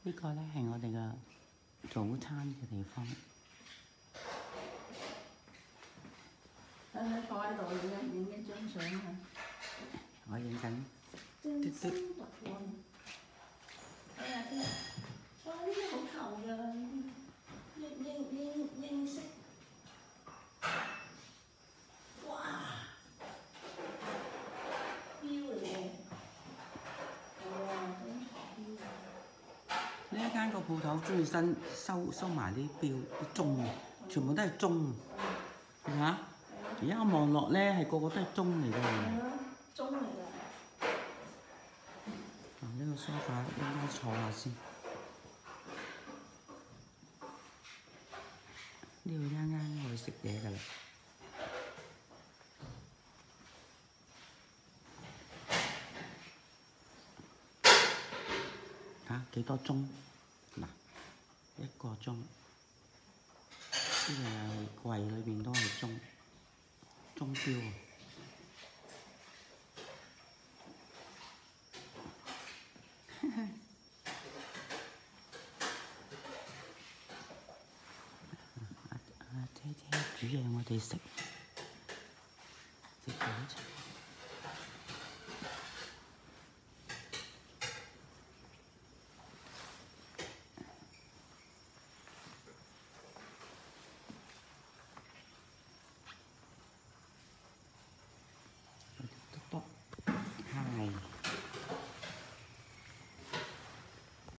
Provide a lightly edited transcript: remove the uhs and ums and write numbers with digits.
呢個咧係我哋嘅早餐嘅地方。 坐喺度影一張相啊！ 我影緊。 真心特運，睇下先。哇！呢啲好頭㗎，英式。哇！標嚟嘅。哇！真係標。 呢一間個鋪頭中意收埋啲錶啲鐘啊，全部都係鐘係嘛？而家我望落咧係個個都係鐘嚟㗎。 鐘嚟㗎。 呢個梳化應該坐下先。呢度啱啱去食嘢㗎啦。幾多鐘？嗱，一個鐘。呢個櫃裏邊都係鐘錶啊！姐姐煮嘢我哋食早餐。